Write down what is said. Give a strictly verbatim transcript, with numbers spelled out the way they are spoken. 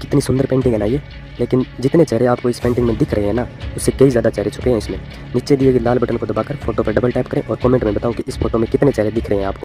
कितनी सुंदर पेंटिंग है ना ये। लेकिन जितने चेहरे आपको इस पेंटिंग में दिख रहे हैं ना, उससे कई ज़्यादा चेहरे छुपे हैं इसमें। नीचे दिए गए लाल बटन को दबाकर फोटो पर डबल टैप करें और कमेंट में बताओ कि इस फोटो में कितने चेहरे दिख रहे हैं आपको।